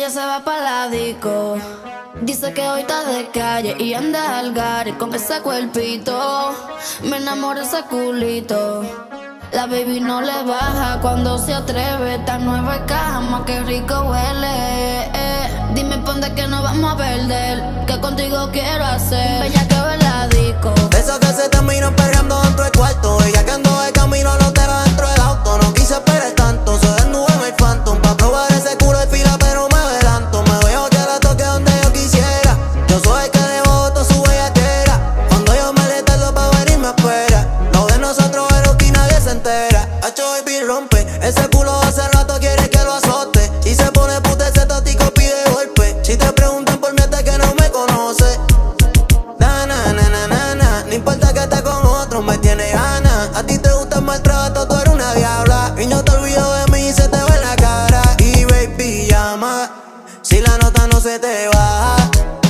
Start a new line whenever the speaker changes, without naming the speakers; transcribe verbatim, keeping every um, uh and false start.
ella se va pa' la disco. Dice que hoy está de calle y anda al gare con ese cuerpito. Me enamora ese culito. La baby no le baja cuando se atreve. Tan nueva cama, que rico huele. eh. Dime pa' dónde que no vamos a perder, que contigo quiero hacer bella que ve la disco.
Eso que se terminó perreando dentro del cuarto. Ella que ando de camino lo deja dentro del auto. No quise esperar tanto, se desnudó en el Phantom pa' probar ese culo de fila, pero me adelanto. Me veo que la toque donde yo quisiera. Yo soy el que le boto su bellaquera. Cuando yo me le tardo pa' venir me espera. Lo de nosotros es lo que nadie se entera. Hacho baby rompe, ese culo hace rato quiere que lo azote. Y se pone puta ese tótico pide golpe. Si te preguntan por mí hasta que no me conoce. Na na na na na na. No importa que esté con otros, me tiene ganas. A ti te gusta el maltrato, tú eres una diabla. Y no te olvido de mí y se te ve en la cara. Y baby llama, si la nota no se te baja.